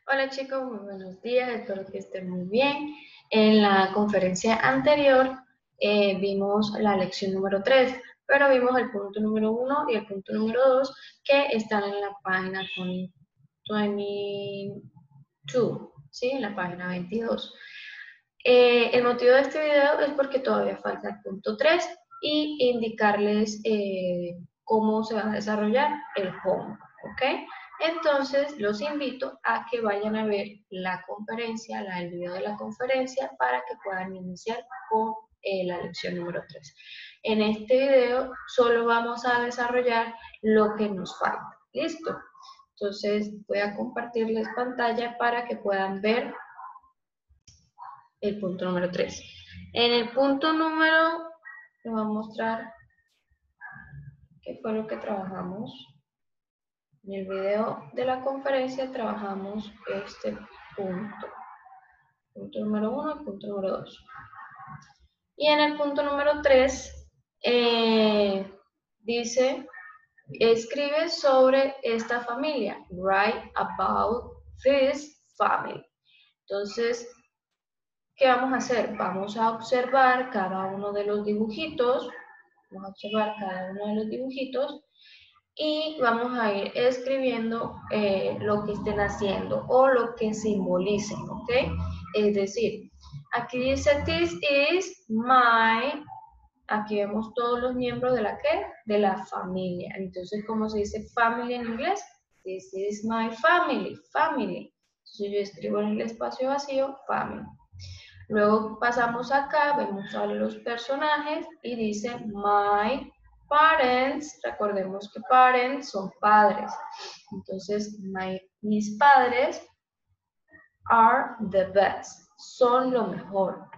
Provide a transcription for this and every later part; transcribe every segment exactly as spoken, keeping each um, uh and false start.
Hola chicos, muy buenos días, espero que estén muy bien. En la conferencia anterior eh, vimos la lección número tres, pero vimos el punto número uno y el punto número dos que están en la página veintidós, ¿sí? En la página veintidós. Eh, el motivo de este video es porque todavía falta el punto tres y indicarles eh, cómo se va a desarrollar el home, ¿ok? Entonces, los invito a que vayan a ver la conferencia, la, el video de la conferencia, para que puedan iniciar con eh, la lección número tres. En este video solo vamos a desarrollar lo que nos falta. ¿Listo? Entonces, voy a compartirles pantalla para que puedan ver el punto número tres. En el punto número, les voy a mostrar qué fue lo que trabajamos. En el video de la conferencia trabajamos este punto. Punto número uno y punto número dos. Y en el punto número tres eh, dice, escribe sobre esta familia. Write about this family. Entonces, ¿qué vamos a hacer? Vamos a observar cada uno de los dibujitos. Vamos a observar cada uno de los dibujitos. Y vamos a ir escribiendo eh, lo que estén haciendo o lo que simbolicen, ¿ok? Es decir, aquí dice, this is my, aquí vemos todos los miembros de la ¿qué? De la familia. Entonces, ¿cómo se dice family en inglés? This is my family, family. Entonces yo escribo en el espacio vacío, family. Luego pasamos acá, vemos a los personajes y dice my parents. Recordemos que parents son padres. Entonces, my, mis padres are the best. Son lo mejor.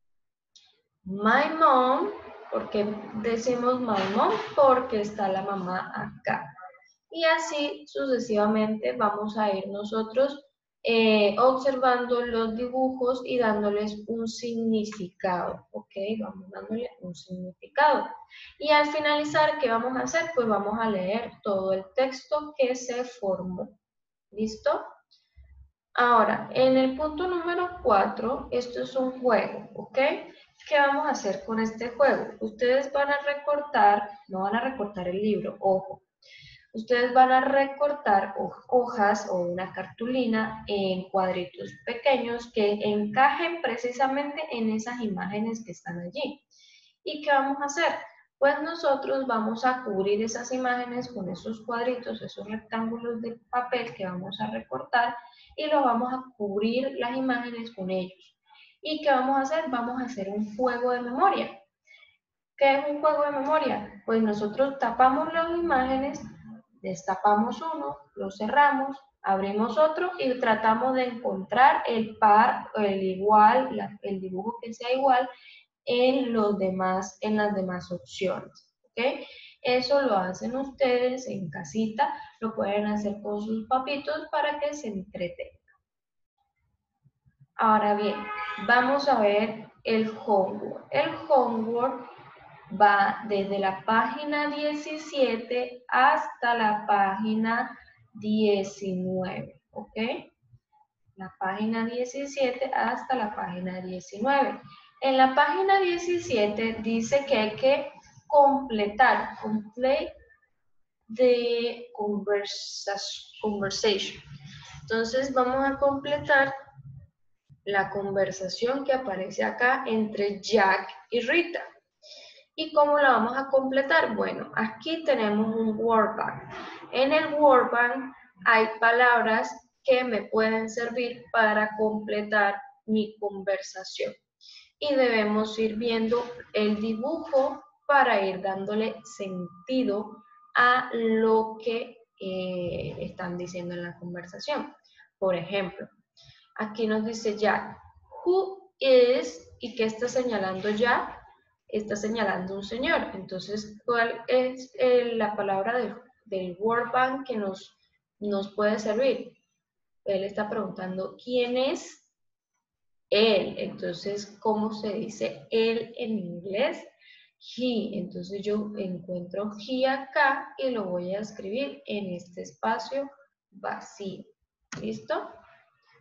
My mom, porque decimos my mom, porque está la mamá acá. Y así sucesivamente vamos a ir nosotros eh, observando los dibujos y dándoles un significado, ¿ok? Vamos dándole un significado. Y al finalizar, ¿qué vamos a hacer? Pues vamos a leer todo el texto que se formó. ¿Listo? Ahora, en el punto número cuatro, esto es un juego, ¿ok? ¿Qué vamos a hacer con este juego? Ustedes van a recortar, no van a recortar el libro, ojo. Ustedes van a recortar hojas o una cartulina en cuadritos pequeños que encajen precisamente en esas imágenes que están allí. ¿Y qué vamos a hacer? Pues nosotros vamos a cubrir esas imágenes con esos cuadritos, esos rectángulos de papel que vamos a recortar y lo vamos a cubrir las imágenes con ellos. ¿Y qué vamos a hacer? Vamos a hacer un juego de memoria. ¿Qué es un juego de memoria? Pues nosotros tapamos las imágenes, destapamos uno, lo cerramos, abrimos otro y tratamos de encontrar el par, el igual, la, el dibujo que sea igual en, los demás, en las demás opciones. ¿Okay? Eso lo hacen ustedes en casita, lo pueden hacer con sus papitos para que se entretengan. Ahora bien, vamos a ver el homework. El homework va desde la página diecisiete hasta la página diecinueve, ¿ok? La página diecisiete hasta la página diecinueve. En la página diecisiete dice que hay que completar, complete the conversation. Entonces vamos a completar la conversación que aparece acá entre Jack y Rita. ¿Y cómo la vamos a completar? Bueno, aquí tenemos un workbank. En el workbank hay palabras que me pueden servir para completar mi conversación. Y debemos ir viendo el dibujo para ir dándole sentido a lo que eh, están diciendo en la conversación. Por ejemplo, aquí nos dice Jack, who is, ¿y qué está señalando Jack? Está señalando un señor. Entonces, ¿cuál es eh, la palabra del, del workbank que nos, nos puede servir? Él está preguntando, ¿quién es él? Entonces, ¿cómo se dice él en inglés? He. Entonces, yo encuentro he acá y lo voy a escribir en este espacio vacío. ¿Listo?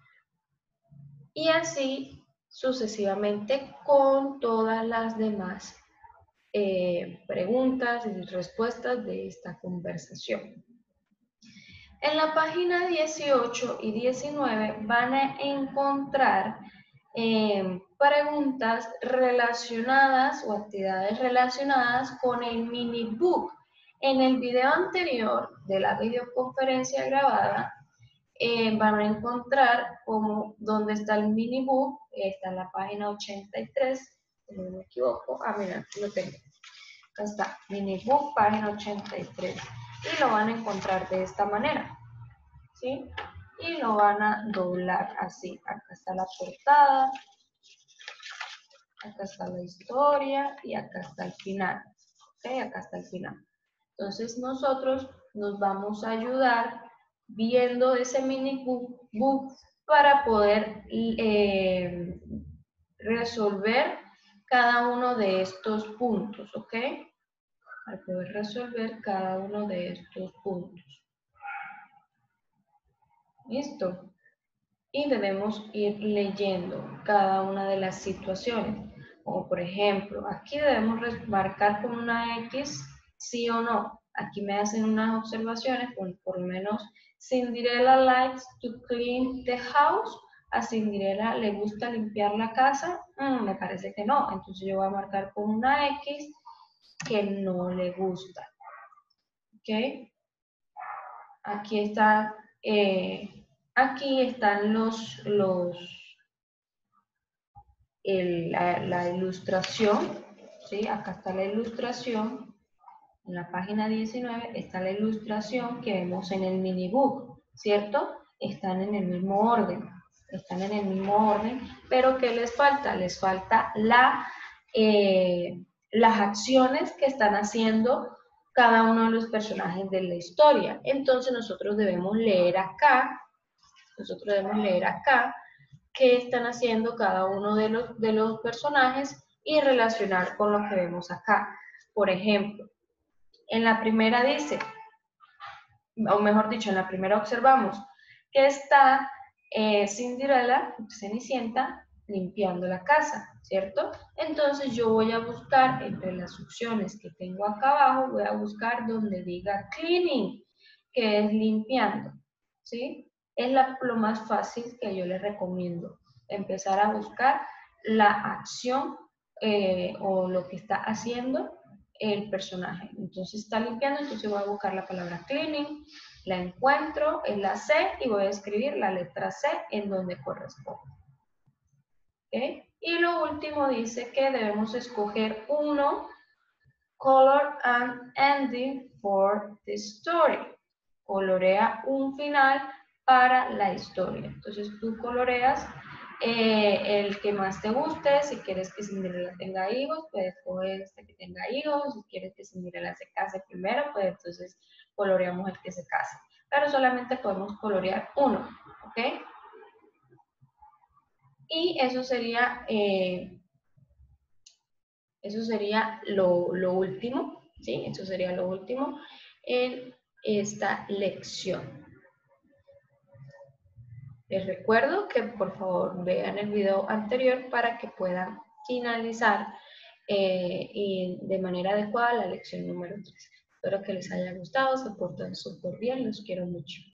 y así sucesivamente con todas las demás eh, preguntas y respuestas de esta conversación. En la página dieciocho y diecinueve van a encontrar eh, preguntas relacionadas o actividades relacionadas con el mini book. En el video anterior de la videoconferencia grabada eh, van a encontrar como dónde está el mini book, está en la página ochenta y tres, si no me equivoco. Ah, mira, aquí lo tengo. Acá está, mini book, página ochenta y tres. Y lo van a encontrar de esta manera, ¿sí? Y lo van a doblar así. Acá está la portada, acá está la historia y acá está el final. ¿Ok? Acá está el final. Entonces nosotros nos vamos a ayudar viendo ese mini book, book para poder eh, resolver cada uno de estos puntos, ¿ok? Para poder resolver cada uno de estos puntos. ¿Listo? Y debemos ir leyendo cada una de las situaciones. Como por ejemplo, aquí debemos marcar con una X sí o no. Aquí me hacen unas observaciones, por, por lo menos Cinderella likes to clean the house. A Cinderella le gusta limpiar la casa. Mm, me parece que no. Entonces yo voy a marcar con una X que no le gusta. ¿Ok? Aquí está, eh, aquí están los, los el, la, la ilustración, ¿sí? Acá está la ilustración, en la página diecinueve está la ilustración que vemos en el mini book, ¿cierto? Están en el mismo orden, están en el mismo orden, pero ¿qué les falta? Les falta la, eh, las acciones que están haciendo cada uno de los personajes de la historia. Entonces nosotros debemos leer acá, nosotros debemos leer acá qué están haciendo cada uno de los, de los personajes y relacionar con lo que vemos acá. Por ejemplo, en la primera dice, o mejor dicho, en la primera observamos que está eh, Cinderella, Cenicienta, limpiando la casa, ¿cierto? Entonces yo voy a buscar entre las opciones que tengo acá abajo, voy a buscar donde diga cleaning, que es limpiando, ¿sí? Es la, lo más fácil que yo les recomiendo, empezar a buscar la acción eh, o lo que está haciendo el personaje. Entonces está limpiando, entonces voy a buscar la palabra cleaning, la encuentro en la C y voy a escribir la letra C en donde corresponde. ¿Okay? Y lo último dice que debemos escoger uno, color and ending for the story. Colorea un final para la historia. Entonces tú coloreas eh, el que más te guste. Si quieres que Cinderella tenga hijos, puedes coger este que tenga hijos. Si quieres que Cinderella se case primero, pues entonces coloreamos el que se case. Pero solamente podemos colorear uno, ¿ok? Y eso sería, eh, eso sería lo, lo último, ¿sí? Eso sería lo último en esta lección. Les recuerdo que por favor vean el video anterior para que puedan finalizar eh, y de manera adecuada la lección número tres. Espero que les haya gustado, se portan súper bien, los quiero mucho.